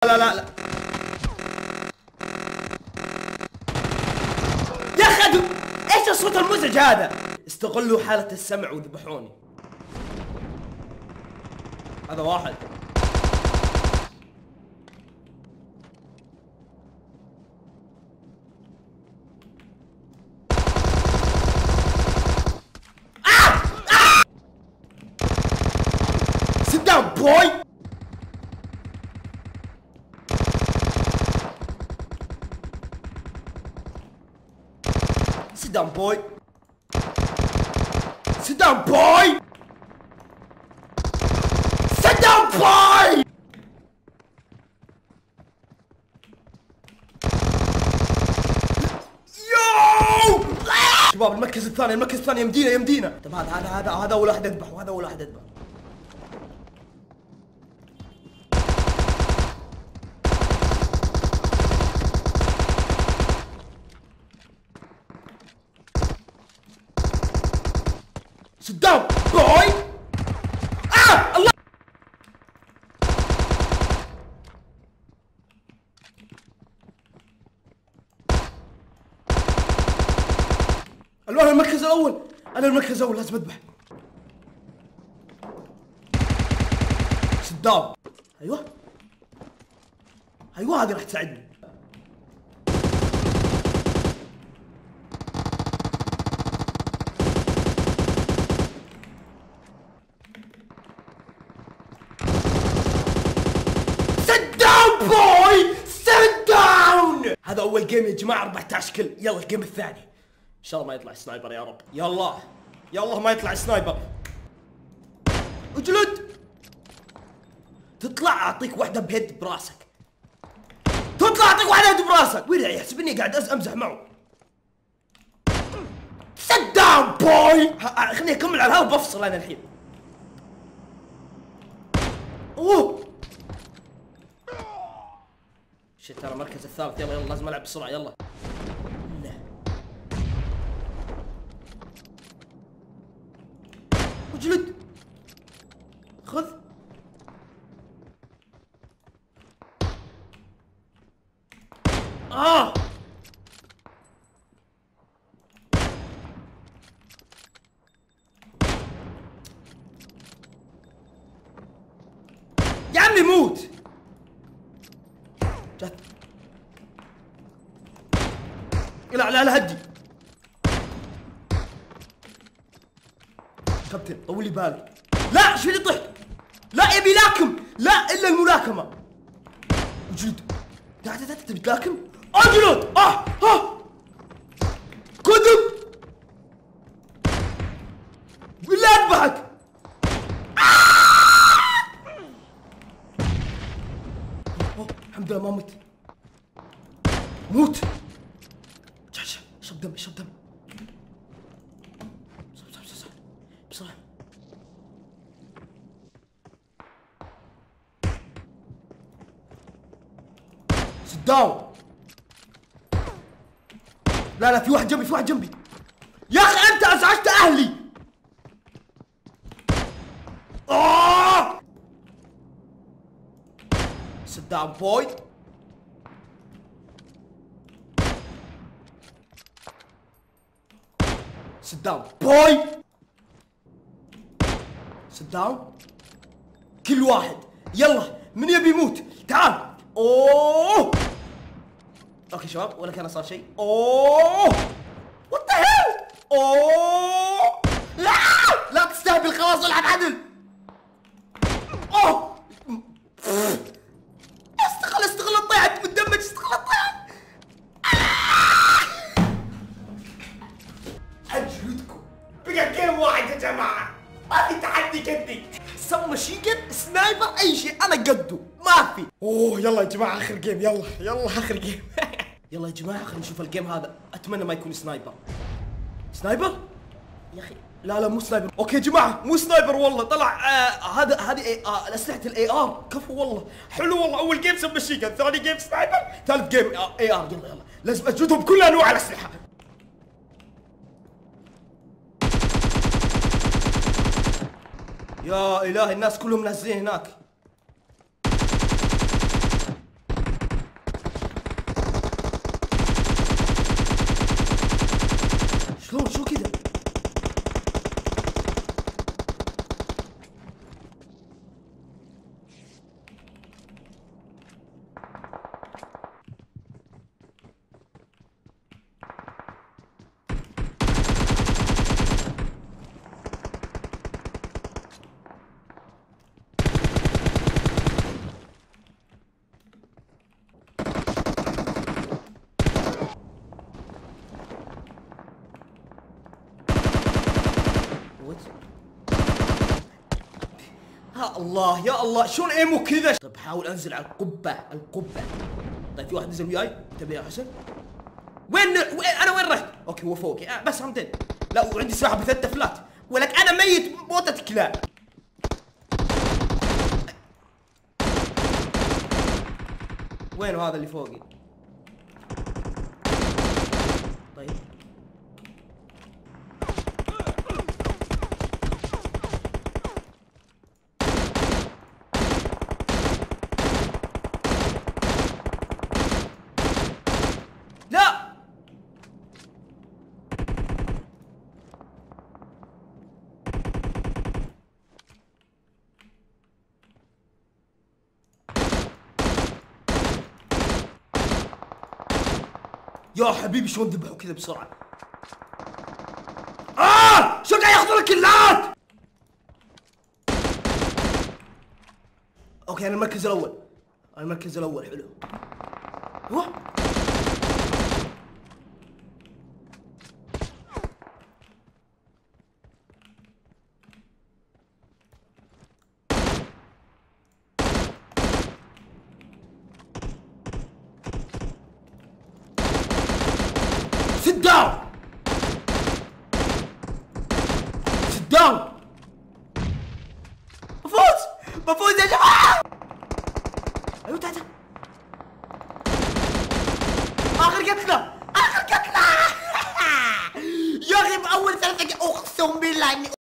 لا لا لا يا اخي ايش الصوت المزعج هذا؟ استغلوا حالة السمع وذبحوني. هذا واحد. Sit down boy. Sit down boy. Sit down boy. Sit down boy. يو شباب المركز الثاني يمدينا. طب هذا اول واحد اذبح وهذا اول واحد اذبح. Sit down boy. الله المركز الاول. انا المركز الاول لازم اذبح. Sit down. ايوه هذه راح تساعدني. بوي سيت داون. هذا اول جيم يا جماعه 14 كل. يلا الجيم الثاني ان شاء الله ما يطلع سنايبر يا رب. يلا ما يطلع سنايبر. اجلد تطلع اعطيك واحده بهيد براسك. وين يحسب اني قاعد امزح معه. سيت داون بوي. خليني اكمل على الهواء بفصل انا الحين. اوه شيت ترى المركز الثالث. يلا لازم العب بسرعه. يلا لا اجلد خذ. يا عمي موت. جت لا هدي كابتن طول لي بالك. لا شو اللي طحت. لا يبي لاكم. لا الا الملاكمه. اجلد. تبي تلاكم. اجلد. كذب بالله اذبحك. الحمد لله ما مت. موت. شرب دم بسرعة. Sit down. لا في واحد جنبي. يا اخي انت ازعجت اهلي. Sit down boy. Sit down boy. Sit down. كل واحد يلا من يبي يموت تعال. اوه اوكي شباب ولا كان صار شيء. اوه وات ذا هيل. اوه لا تستهبل خلاص العب عدل. اوه استغل الطيعة متدمج. استغل الطيعة. اجلدكم. بقى جيم واحد يا جماعة. ما في تحدي جدي. سب ماشين جن سنايبر اي شيء انا قده ما في. اوه يلا يا جماعة اخر جيم. يلا اخر جيم. يلا يا جماعة خلينا نشوف الجيم هذا. اتمنى ما يكون سنايبر. يا اخي لا مو سنايبر. اوكي يا جماعه مو سنايبر والله طلع هذه اسلحه الاي ار. كفو والله حلو والله. اول جيم سب ماشين جن، ثاني جيم سنايبر، ثالث جيم اي ار. يلا لازم اجلدهم بكل انواع الاسلحه. يا الهي الناس كلهم نازلين هناك. يا الله يا الله شلون ايمو كذا؟ طيب حاول انزل على القبة طيب في واحد نزل وياي انتبه يا حسن. وين انا وين رحت؟ اوكي هو فوقي بس همتين. لا وعندي سلاح ب3 تفلات ولك انا ميت موتة كلاب. وين هذا اللي فوقي؟ طيب لا يا حبيبي شلون ذبحوا كذا بسرعة؟ شو قاعد ياخذون الكلات؟ اوكي انا المركز الاول حلو. ايوه sit down بفوز يا جماعة. ايوه تعال اخر قتلة يا اخي باول 3 اقسم بالله اني